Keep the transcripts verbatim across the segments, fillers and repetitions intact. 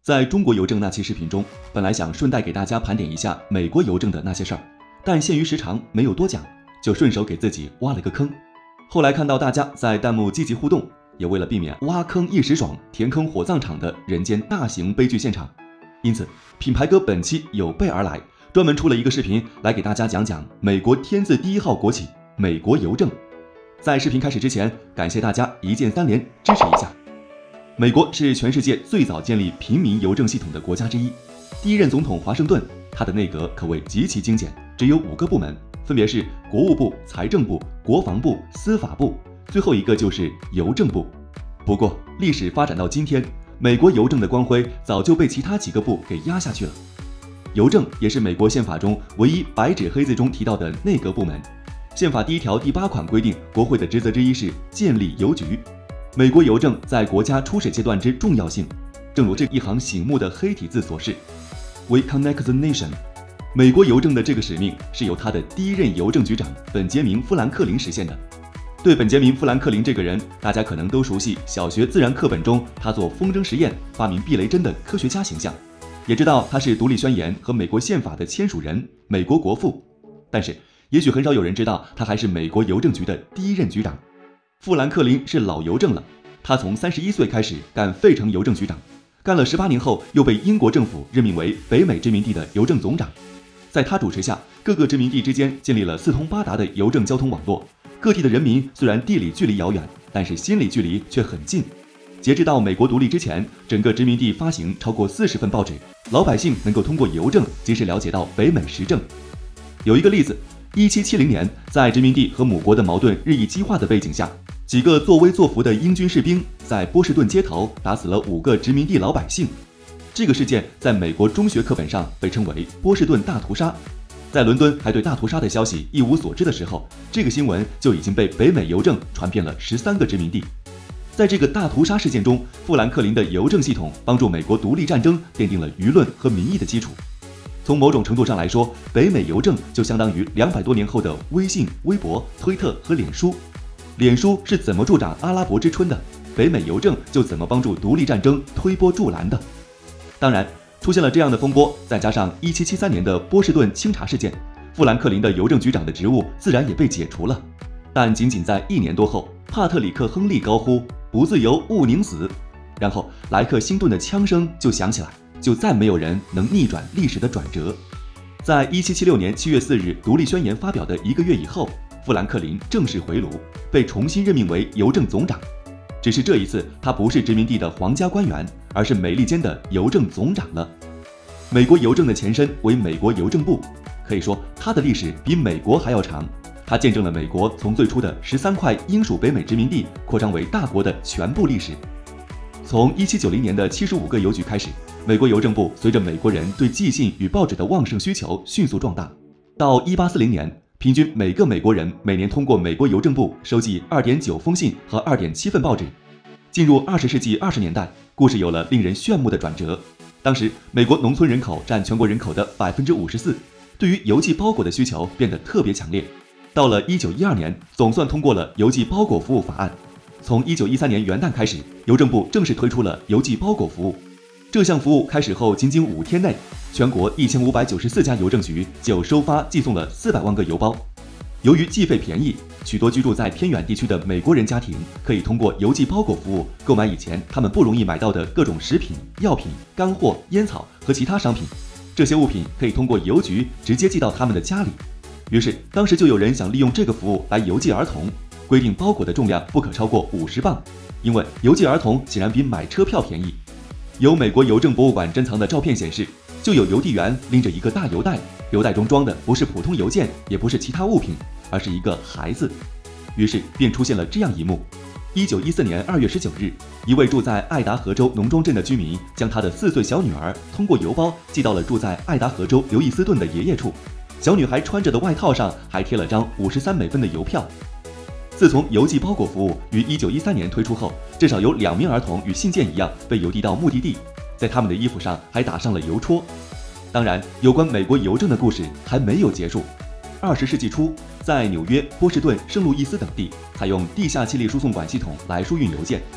在中国邮政那期视频中，本来想顺带给大家盘点一下美国邮政的那些事儿，但限于时长没有多讲，就顺手给自己挖了个坑。后来看到大家在弹幕积极互动，也为了避免挖坑一时爽，填坑火葬场的人间大型悲剧现场，因此品牌哥本期有备而来，专门出了一个视频来给大家讲讲美国天字第一号国企美国邮政。在视频开始之前，感谢大家一键三连支持一下。美国是全世界最早建立平民邮政系统的国家之一，第一任总统华盛顿，他的内阁可谓极其精简，只有五个部门，分别是国务部、财政部、国防部、司法部，最后一个就是邮政部。不过历史发展到今天，美国邮政的光辉早就被其他几个部给压下去了。邮政也是美国宪法中唯一白纸黑字中提到的内阁部门。宪法第一条第八款规定，国会的职责之一是建立邮局。美国邮政在国家初始阶段之重要性，正如这一行醒目的黑体字所示 ：We connect the nation。美国邮政的这个使命是由他的第一任邮政局长本杰明·富兰克林实现的。对本杰明·富兰克林这个人，大家可能都熟悉小学自然课本中他做风筝实验、发明避雷针的科学家形象，也知道他是独立宣言和美国宪法的签署人、美国国父。但是，也许很少有人知道，他还是美国邮政局的第一任局长。富兰克林是老邮政了，他从三十一岁开始干费城邮政局长，干了十八年后，又被英国政府任命为北美殖民地的邮政总长。在他主持下，各个殖民地之间建立了四通八达的邮政交通网络。各地的人民虽然地理距离遥远，但是心理距离却很近。截至到美国独立之前，整个殖民地发行超过四十份报纸，老百姓能够通过邮政及时了解到北美时政。有一个例子，一七七零年，在殖民地和母国的矛盾日益激化的背景下，几个作威作福的英军士兵在波士顿街头打死了五个殖民地老百姓。这个事件在美国中学课本上被称为波士顿大屠杀。在伦敦还对大屠杀的消息一无所知的时候，这个新闻就已经被北美邮政传遍了十三个殖民地。在这个大屠杀事件中，富兰克林的邮政系统帮助美国独立战争奠定了舆论和民意的基础。从某种程度上来说，北美邮政就相当于两百多年后的微信、微博、推特和脸书。脸书是怎么助长阿拉伯之春的，北美邮政就怎么帮助独立战争推波助澜的。当然，出现了这样的风波，再加上一七七三年的波士顿清查事件，富兰克林的邮政局长的职务自然也被解除了。但仅仅在一年多后，帕特里克·亨利高呼“不自由，勿宁死”，然后莱克星顿的枪声就响起来，就再没有人能逆转历史的转折。在一七七六年七月四日独立宣言发表的一个月以后，富兰克林正式回炉，被重新任命为邮政总长。只是这一次，他不是殖民地的皇家官员，而是美利坚的邮政总长了。美国邮政的前身为美国邮政部，可以说它的历史比美国还要长。它见证了美国从最初的十三块英属北美殖民地扩张为大国的全部历史。从一七九零年的七十五个邮局开始，美国邮政部随着美国人对寄信与报纸的旺盛需求迅速壮大。到一八四零年，平均每个美国人每年通过美国邮政部收寄 二点九 封信和 二点七 份报纸。进入二十世纪二十年代，故事有了令人炫目的转折。当时，美国农村人口占全国人口的 百分之五十四， 对于邮寄包裹的需求变得特别强烈。到了一九一二年，总算通过了邮寄包裹服务法案。从一九一三年元旦开始，邮政部正式推出了邮寄包裹服务。这项服务开始后，仅仅五天内，全国一千五百九十四家邮政局就收发寄送了四百万个邮包。由于计费便宜，许多居住在偏远地区的美国人家庭可以通过邮寄包裹服务购买以前他们不容易买到的各种食品、药品、干货、烟草和其他商品。这些物品可以通过邮局直接寄到他们的家里。于是，当时就有人想利用这个服务来邮寄儿童，规定包裹的重量不可超过五十磅，因为邮寄儿童显然比买车票便宜。由美国邮政博物馆珍藏的照片显示，就有邮递员拎着一个大邮袋，邮袋中装的不是普通邮件，也不是其他物品，而是一个孩子。于是便出现了这样一幕：一九一四年二月十九日，一位住在爱达荷州农庄镇的居民将他的四岁小女儿通过邮包寄到了住在爱达荷州刘易斯顿的爷爷处。小女孩穿着的外套上还贴了张五十三美分的邮票。自从邮寄包裹服务于一九一三年推出后，至少有两名儿童与信件一样被邮递到目的地，在他们的衣服上还打上了邮戳。当然，有关美国邮政的故事还没有结束。二十世纪初，在纽约、波士顿、圣路易斯等地采用地下气力输送管系统来输运邮件。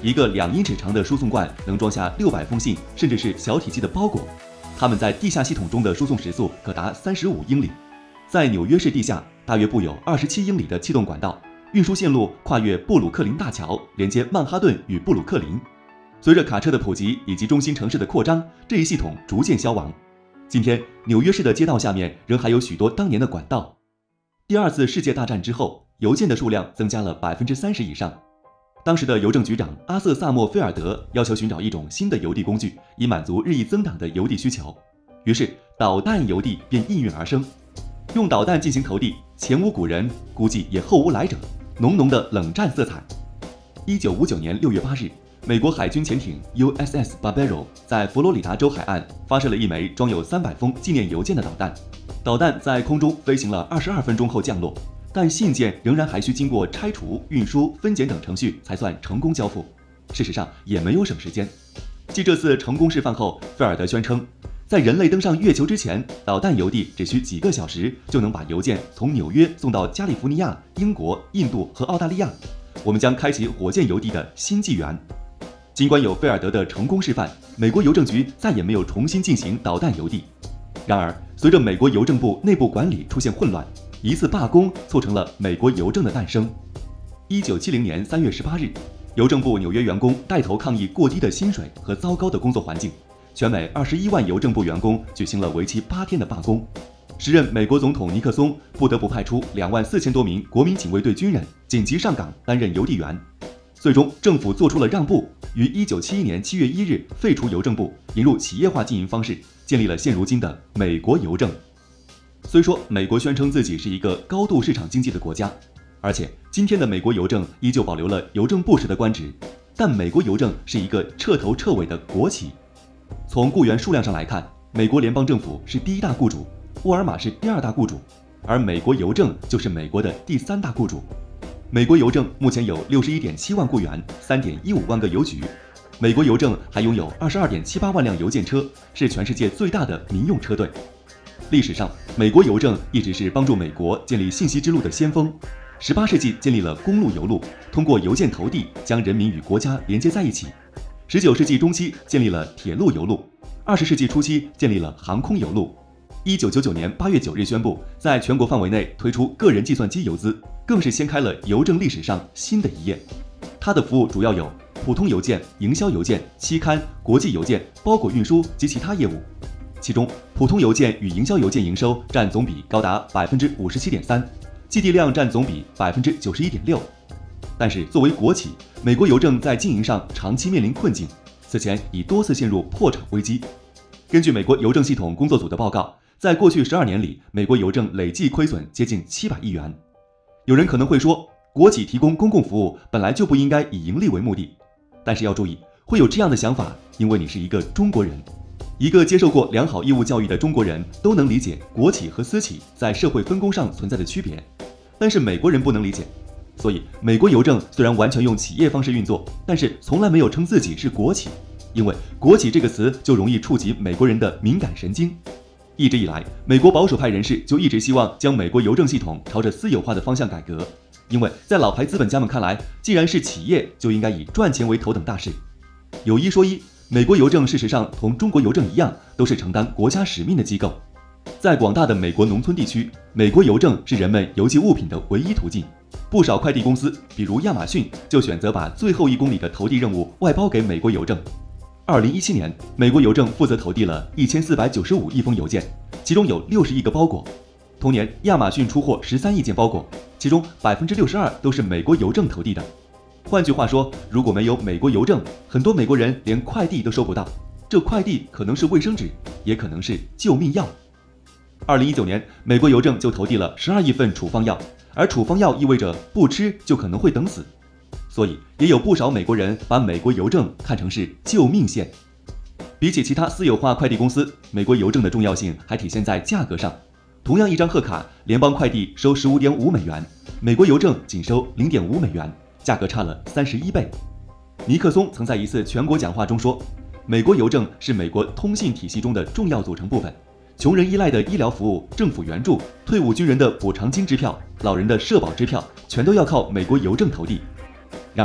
一个两英尺长的输送罐能装下六百封信，甚至是小体积的包裹。它们在地下系统中的输送时速可达三十五英里。在纽约市地下，大约布有二十七英里的气动管道，运输线路跨越布鲁克林大桥，连接曼哈顿与布鲁克林。随着卡车的普及以及中心城市的扩张，这一系统逐渐消亡。今天，纽约市的街道下面仍还有许多当年的管道。第二次世界大战之后，邮件的数量增加了百分之三十以上。当时的邮政局长阿瑟·萨默菲尔德要求寻找一种新的邮递工具，以满足日益增长的邮递需求。于是，导弹邮递便应运而生。用导弹进行投递，前无古人，估计也后无来者，浓浓的冷战色彩。一九五九年六月八日，美国海军潜艇 U S S Barbaro 在佛罗里达州海岸发射了一枚装有三百封纪念邮件的导弹。导弹在空中飞行了二十二分钟后降落，但信件仍然还需经过拆除、运输、分拣等程序才算成功交付。事实上，也没有省时间。继这次成功示范后，菲尔德宣称，在人类登上月球之前，导弹邮递只需几个小时就能把邮件从纽约送到加利福尼亚、英国、印度和澳大利亚。我们将开启火箭邮递的新纪元。尽管有菲尔德的成功示范，美国邮政局再也没有重新进行导弹邮递。然而，随着美国邮政部内部管理出现混乱，一次罢工促成了美国邮政的诞生。一九七零年三月十八日，邮政部纽约员工带头抗议过低的薪水和糟糕的工作环境，全美二十一万邮政部员工举行了为期八天的罢工。时任美国总统尼克松不得不派出两万四千多名国民警卫队军人紧急上岗担任邮递员。最终，政府做出了让步，于一九七一年七月一日废除邮政部，引入企业化经营方式，建立了现如今的美国邮政。虽说美国宣称自己是一个高度市场经济的国家，而且今天的美国邮政依旧保留了邮政部时的官职，但美国邮政是一个彻头彻尾的国企。从雇员数量上来看，美国联邦政府是第一大雇主，沃尔玛是第二大雇主，而美国邮政就是美国的第三大雇主。美国邮政目前有 六十一点七万雇员， 三点一五万个邮局。美国邮政还拥有 二十二点七八万辆邮件车，是全世界最大的民用车队。历史上，美国邮政一直是帮助美国建立信息之路的先锋。十八世纪建立了公路邮路，通过邮件投递将人民与国家连接在一起。十九世纪中期建立了铁路邮路，二十世纪初期建立了航空邮路。一九九九年八月九日宣布，在全国范围内推出个人计算机邮资，更是掀开了邮政历史上新的一页。它的服务主要有普通邮件、营销邮件、期刊、国际邮件、包裹运输及其他业务。其中，普通邮件与营销邮件营收占总比高达 百分之五十七点三， 寄递量占总比 百分之九十一点六。但是，作为国企，美国邮政在经营上长期面临困境，此前已多次陷入破产危机。根据美国邮政系统工作组的报告，在过去十二年里，美国邮政累计亏损接近七百亿元。有人可能会说，国企提供公共服务本来就不应该以盈利为目的，但是要注意，会有这样的想法，因为你是一个中国人。一个接受过良好义务教育的中国人都能理解国企和私企在社会分工上存在的区别，但是美国人不能理解。所以，美国邮政虽然完全用企业方式运作，但是从来没有称自己是国企，因为国企这个词就容易触及美国人的敏感神经。一直以来，美国保守派人士就一直希望将美国邮政系统朝着私有化的方向改革，因为在老牌资本家们看来，既然是企业，就应该以赚钱为头等大事。有一说一，美国邮政事实上同中国邮政一样，都是承担国家使命的机构。在广大的美国农村地区，美国邮政是人们邮寄物品的唯一途径。不少快递公司，比如亚马逊，就选择把最后一公里的投递任务外包给美国邮政。二零一七年，美国邮政负责投递了一千四百九十五亿封邮件，其中有六十亿个包裹。同年，亚马逊出货十三亿件包裹，其中 百分之六十二 都是美国邮政投递的。换句话说，如果没有美国邮政，很多美国人连快递都收不到。这快递可能是卫生纸，也可能是救命药。二零一九年，美国邮政就投递了十二亿份处方药，而处方药意味着不吃就可能会等死。所以，也有不少美国人把美国邮政看成是救命线。比起其他私有化快递公司，美国邮政的重要性还体现在价格上。同样一张贺卡，联邦快递收 十五点五美元，美国邮政仅收 零点五美元，价格差了三十一倍。尼克松曾在一次全国讲话中说，美国邮政是美国通信体系中的重要组成部分，穷人依赖的医疗服务、政府援助、退伍军人的补偿金支票、老人的社保支票，全都要靠美国邮政投递。然而，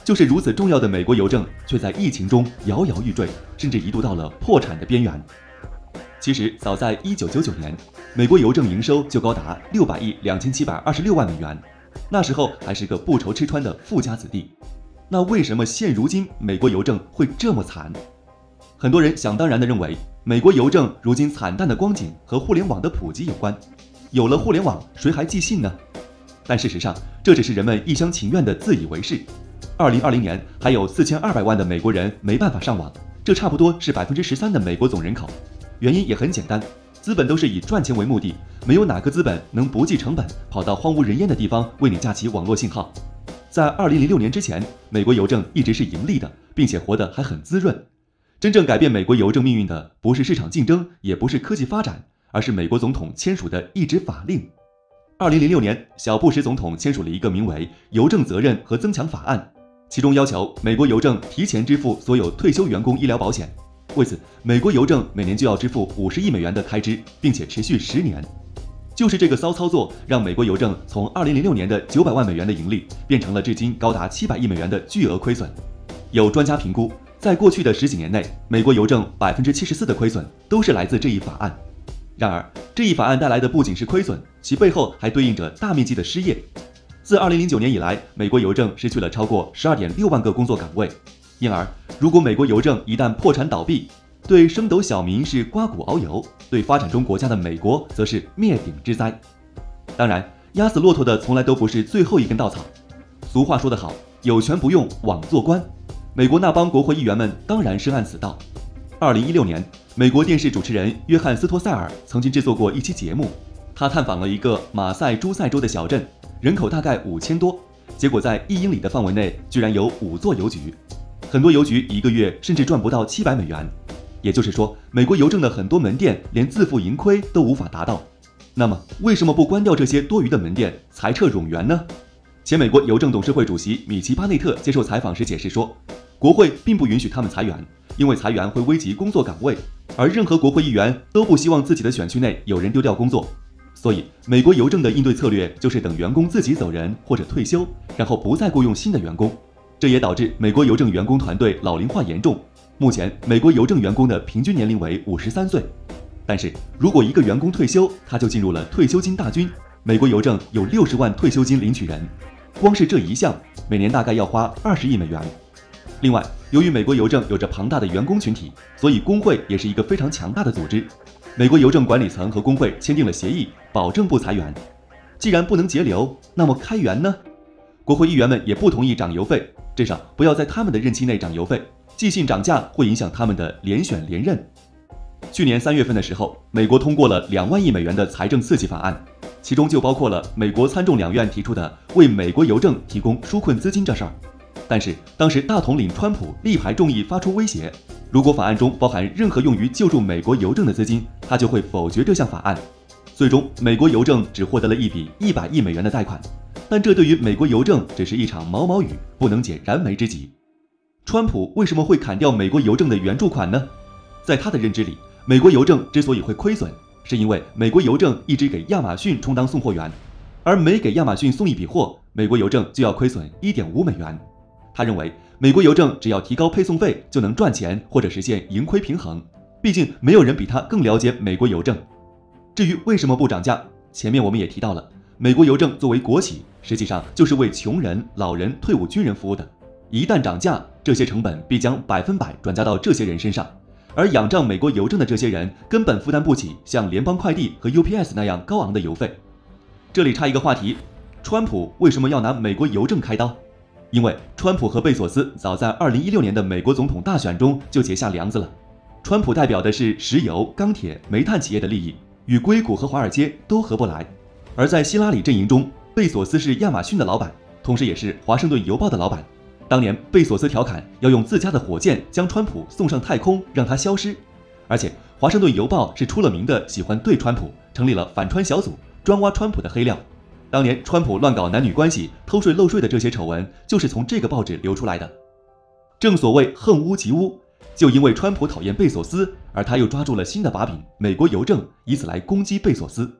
就是如此重要的美国邮政，却在疫情中摇摇欲坠，甚至一度到了破产的边缘。其实，早在一九九九年，美国邮政营收就高达六百亿两千七百二十六万美元，那时候还是个不愁吃穿的富家子弟。那为什么现如今美国邮政会这么惨？很多人想当然地认为，美国邮政如今惨淡的光景和互联网的普及有关。有了互联网，谁还寄信呢？但事实上，这只是人们一厢情愿的自以为是。二零二零年还有四千二百万的美国人没办法上网，这差不多是百分之十三的美国总人口。原因也很简单，资本都是以赚钱为目的，没有哪个资本能不计成本跑到荒无人烟的地方为你架起网络信号。在二零零六年之前，美国邮政一直是盈利的，并且活得还很滋润。真正改变美国邮政命运的，不是市场竞争，也不是科技发展，而是美国总统签署的一纸法令。二零零六年，小布什总统签署了一个名为《邮政责任和增强法案》，其中要求美国邮政提前支付所有退休员工医疗保险。为此，美国邮政每年就要支付五十亿美元的开支，并且持续十年。就是这个骚操作，让美国邮政从二零零六年的九百万美元的盈利，变成了至今高达七百亿美元的巨额亏损。有专家评估，在过去的十几年内，美国邮政百分之七十四的亏损都是来自这一法案。然而，这一法案带来的不仅是亏损，其背后还对应着大面积的失业。自二零零九年以来，美国邮政失去了超过十二点六万个工作岗位。因而，如果美国邮政一旦破产倒闭，对升斗小民是刮骨熬油，对发展中国家的美国则是灭顶之灾。当然，压死骆驼的从来都不是最后一根稻草。俗话说得好，有权不用枉做官。美国那帮国会议员们当然深谙此道。二零一六年，美国电视主持人约翰斯托塞尔曾经制作过一期节目，他探访了一个马赛诸塞州的小镇，人口大概五千多，结果在一英里的范围内居然有五座邮局。很多邮局一个月甚至赚不到七百美元，也就是说，美国邮政的很多门店连自负盈亏都无法达到。那么，为什么不关掉这些多余的门店，裁撤冗员呢？前美国邮政董事会主席米奇·巴内特接受采访时解释说，国会并不允许他们裁员，因为裁员会危及工作岗位，而任何国会议员都不希望自己的选区内有人丢掉工作。所以，美国邮政的应对策略就是等员工自己走人或者退休，然后不再雇佣新的员工。这也导致美国邮政员工团队老龄化严重。目前，美国邮政员工的平均年龄为五十三岁。但是，如果一个员工退休，他就进入了退休金大军。美国邮政有六十万退休金领取人，光是这一项，每年大概要花二十亿美元。另外，由于美国邮政有着庞大的员工群体，所以工会也是一个非常强大的组织。美国邮政管理层和工会签订了协议，保证不裁员。既然不能节流，那么开源呢？国会议员们也不同意涨邮费，至少不要在他们的任期内涨邮费。寄信涨价会影响他们的连选连任。去年三月份的时候，美国通过了两万亿美元的财政刺激法案，其中就包括了美国参众两院提出的为美国邮政提供纾困资金这事儿。但是当时大统领川普力排众议发出威胁，如果法案中包含任何用于救助美国邮政的资金，他就会否决这项法案。最终，美国邮政只获得了一笔一百亿美元的贷款，但这对于美国邮政只是一场毛毛雨，不能解燃眉之急。川普为什么会砍掉美国邮政的援助款呢？在他的认知里，美国邮政之所以会亏损，是因为美国邮政一直给亚马逊充当送货员，而每给亚马逊送一笔货，美国邮政就要亏损 一点五美元。他认为美国邮政只要提高配送费就能赚钱或者实现盈亏平衡，毕竟没有人比他更了解美国邮政。至于为什么不涨价，前面我们也提到了，美国邮政作为国企，实际上就是为穷人、老人、退伍军人服务的。一旦涨价，这些成本必将百分百转嫁到这些人身上，而仰仗美国邮政的这些人根本负担不起像联邦快递和 U P S 那样高昂的邮费。这里插一个话题，川普为什么要拿美国邮政开刀？因为川普和贝索斯早在二零一六年的美国总统大选中就结下梁子了。川普代表的是石油、钢铁、煤炭企业的利益，与硅谷和华尔街都合不来。而在希拉里阵营中，贝索斯是亚马逊的老板，同时也是华盛顿邮报的老板。当年贝索斯调侃要用自家的火箭将川普送上太空，让他消失。而且华盛顿邮报是出了名的喜欢对川普，成立了反川小组，专挖川普的黑料。当年川普乱搞男女关系、偷税漏税的这些丑闻，就是从这个报纸流出来的。正所谓恨屋及乌，就因为川普讨厌贝索斯，而他又抓住了新的把柄——美国邮政，以此来攻击贝索斯。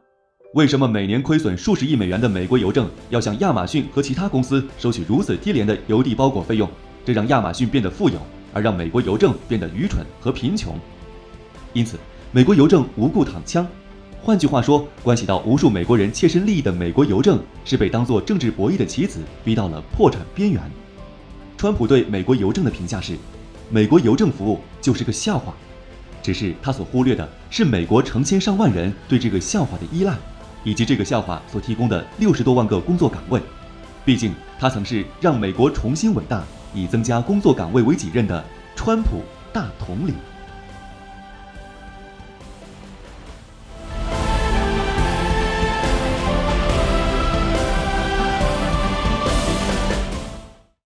为什么每年亏损数十亿美元的美国邮政要向亚马逊和其他公司收取如此低廉的邮递包裹费用？这让亚马逊变得富有，而让美国邮政变得愚蠢和贫穷。因此，美国邮政无故躺枪。换句话说，关系到无数美国人切身利益的美国邮政是被当作政治博弈的棋子逼到了破产边缘。川普对美国邮政的评价是：美国邮政服务就是个笑话。只是他所忽略的是美国成千上万人对这个笑话的依赖，以及这个笑话所提供的六十多万个工作岗位。毕竟，他曾是让美国重新伟大，以增加工作岗位为己任的川普大统领。